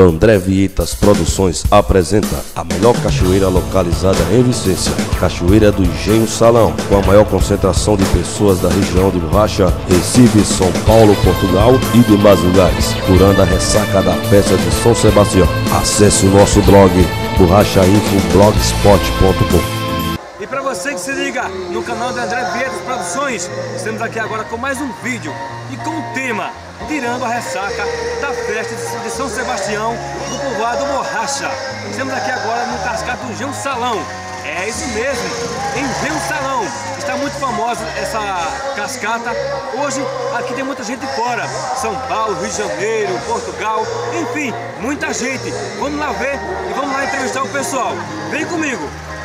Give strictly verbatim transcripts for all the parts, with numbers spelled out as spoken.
André Vietas Produções apresenta a melhor cachoeira localizada em Vicência, Cachoeira do Engenho Salão, com a maior concentração de pessoas da região de Borracha, Recife, São Paulo, Portugal e demais lugares, curando a ressaca da festa de São Sebastião. Acesse o nosso blog borracha info blogspot ponto com. E para você que se liga no canal da André Vietas Produções, estamos aqui agora com mais um vídeo e com o tema tirando a ressaca da festa de São Sebastião do povoado Borracha. Estamos aqui agora no cascata do Engenho Salão. É isso mesmo, Engenho Salão. Está muito famosa essa cascata. Hoje aqui tem muita gente de fora, São Paulo, Rio de Janeiro, Portugal, enfim, muita gente. Vamos lá ver e vamos lá entrevistar o pessoal. Vem comigo.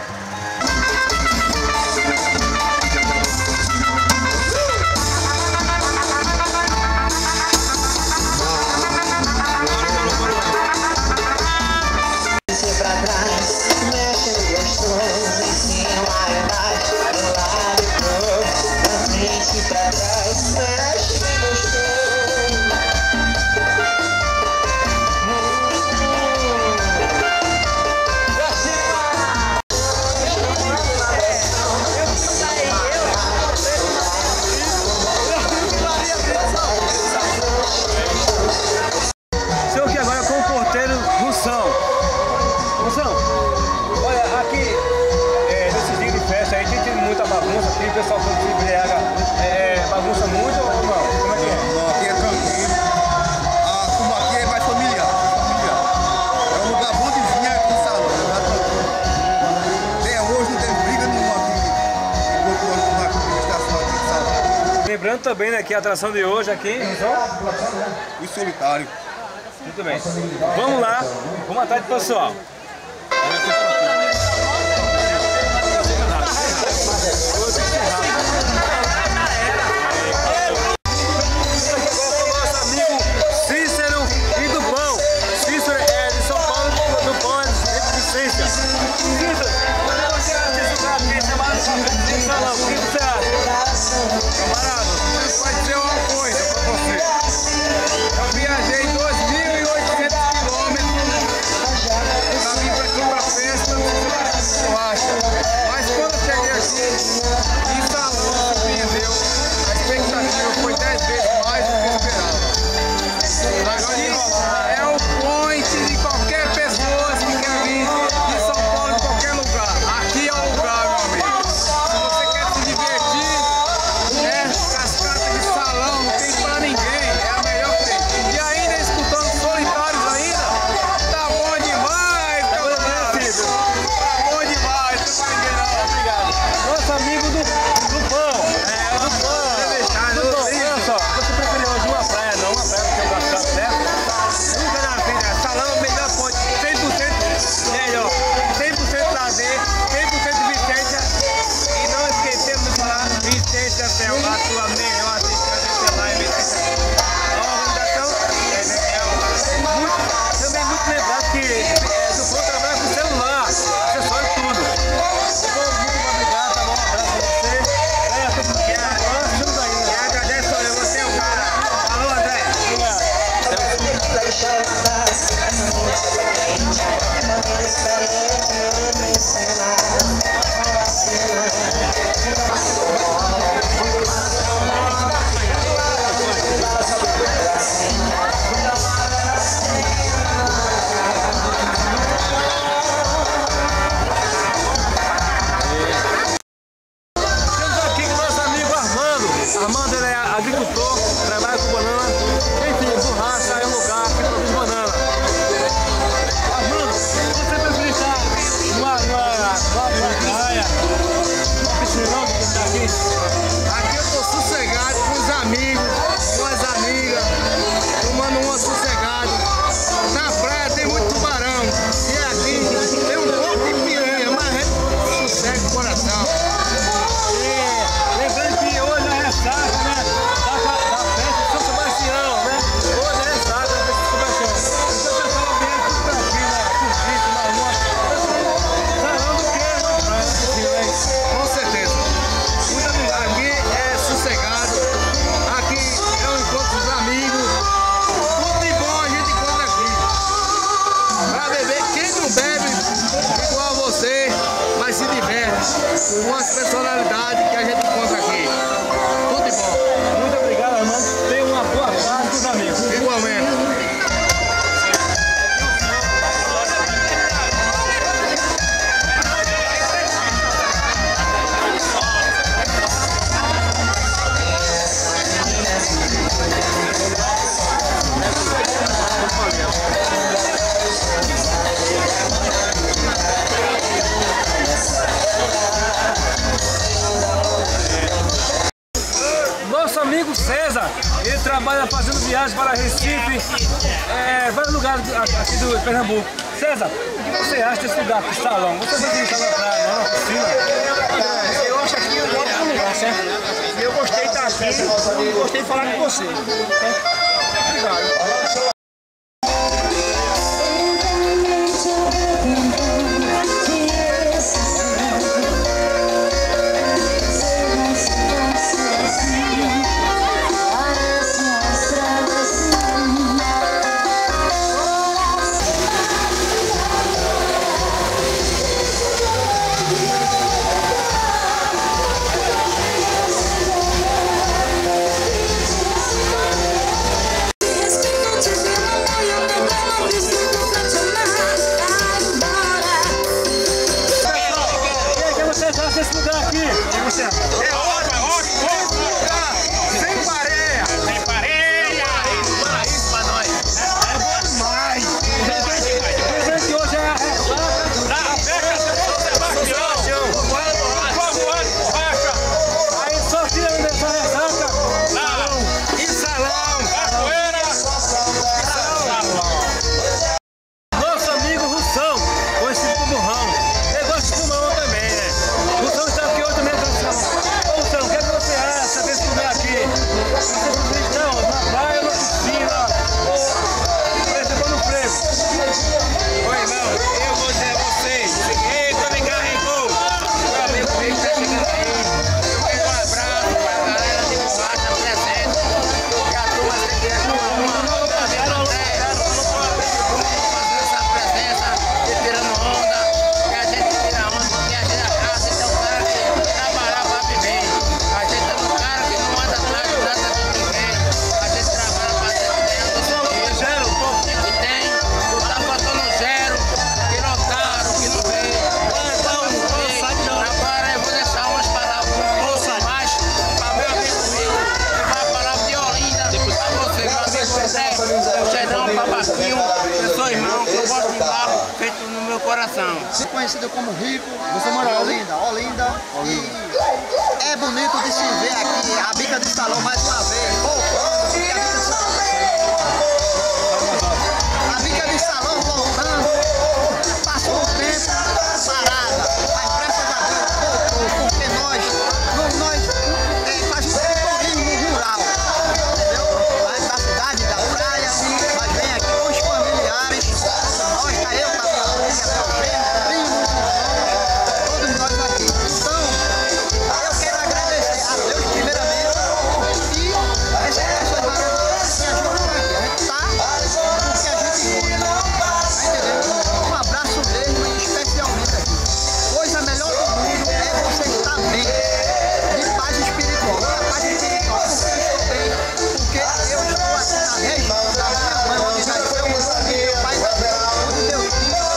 O pessoal quando se embriaga é, bagunça muito ou não? Como é que é? Não, aqui é tranquilo. A turma aqui é mais familiar, familiar. É um lugar bom de vir aqui no salão, tá tranquilo. Até hoje não teve briga nenhuma aqui enquanto nós estamos na administração aqui no salão. Lembrando também, né, que a atração de hoje aqui Os solitários. muito bem. Vamos lá, vamos atrás do pessoal. Armando, ele é agricultor, trabalha com banana, enfim, Borracha é um lugar que produz banana. Armando, você prefere estar numa, numa, numa praia, numa piscinão que está aqui? Aqui eu tô sossegado com os amigos, com as amigas, tomando uma sossegado. Na praia tem muito tubarão, e aqui tem um pouco de piranha, mas é sossego o coração. Lembrando que hoje é a ressaca, né, da, da festa de São Sebastião. César, ele trabalha fazendo viagens para Recife, é, vários lugares aqui do Pernambuco. César, o que você acha desse lugar aqui, salão? Você vai vir na praia, não, na piscina? Eu acho aqui um ótimo lugar, certo? E eu gostei de estar aqui e gostei de falar com você. Obrigado. Esse lugar aqui, é ótimo, ótimo, ótimo lugar, sem pareia, sem pareia, paraíso pra nós, é bom demais. O presente hoje é a ressaca da festa de São Sebastião, voando borracha, aí só tira dessa ressaca, salão, e salão, capoeira, salão. Nosso amigo Russão, conhecido como Rão, ele gosta de fumar também, né? Russão está aqui hoje também, Ô Russão, o que é que você acha desse lugar aqui? Você está na praia, na piscina, ou recebendo no frevo? Oi, irmão, eu vou dizer a vocês, eita, me carregou, meu amigo Rico tá chegando aí, eu quero um abraço pra galera de borracha presente, que a turma sempre é uma onda, fazer essa presença e tirando onda, que a gente tira onda, porque a gente é raça, então o cara que trabalhar pra viver, a gente é um cara que não anda atrás de nada de ninguém, a gente trabalha pra ter dentro do zero, um pouquinho que tem, não tá faltando zero, que notaram, que não veio, então não veio, agora eu vou deixar umas palavras um pouco mais pra meu amigo Rico, que vai falar de Olinda, pra você, meu amigo José, o Xedão, Babaquinho, eu sou irmão, que eu gosto de barro feito no meu coração. Conhecido como Rico, você mora em Olinda, Olinda, e é bonito de se ver aqui a bica de salão mais uma vez, voltando, porque a bica de salão, a bica de salão voltando, passou um tempo parada, mas graças a Deus voltou, porque nós, nós é, fazemos turismo rural, entendeu? Mas da cidade, da praia, mas vem aqui com os familiares, nós, tá eu, tá minha família, meu primo, primos, todos nós aqui. Então, eu quero agradecer a Deus primeiramente e essas pessoas maravilhosas que ajudam aqui. A gente tá porque a gente pode, tá entendendo? Um abraço mesmo e especialmente aqui. Coisa melhor do mundo é você estar bem, de paz espiritual. E a paz espiritual, porque eu estou bem, porque eu estou aqui na região da minha mãe, onde nasceu meu pai também, onde meu filho, meu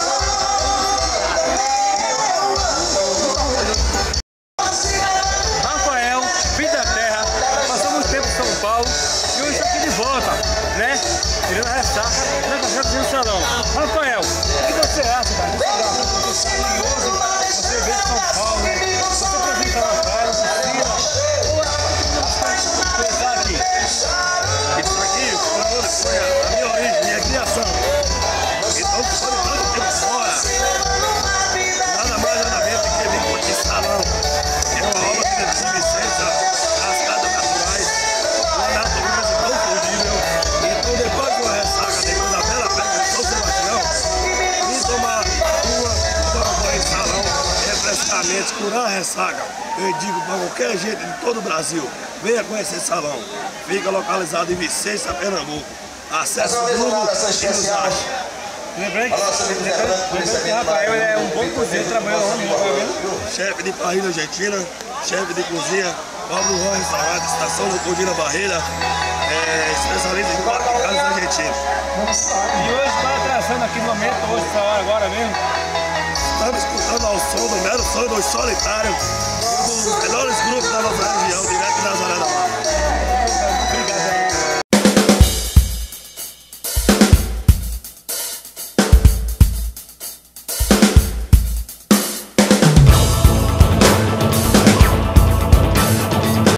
Rafael, filho da terra, passou muito tempo em São Paulo e hoje está aqui de volta, né? Tirando a ressaca, né? Fazendo o salão. Rafael, o que você acha, cara? Você está aqui hoje, você veio de São Paulo, você apresenta na praia, na piscina, você está aqui. Isso aqui foi a minha origem, minha criação. Então, foi tanto tempo fora. Nada mais, nada menos do que vir com esse salão. É uma obra de Vicência, as casas naturais, uma natureza tão fugível. Então, depois de uma ressaca, depois da bela festa de São Sebastião, vim tomar uma, tomar um banho de salão, refrescamente, curar a ressaca. Eu digo para qualquer gente de todo o Brasil, venha conhecer esse salão. Fica localizado em Vicência, Pernambuco. Acesse o Google e nos ache. Lembrando que Rafael é um bom cozinheiro, trabalha lá no Chefe de parrilha argentina, chefe de cozinha, Pablo Juan Restaurante, estação do Codina Barreira, é, especialista em quatro casas argentinas. E hoje está atraçando aqui no momento, hoje, essa hora agora mesmo. Estamos escutando ao som do mero som dos solitários, um dos melhores grupos da nossa região, direto de Nazaré da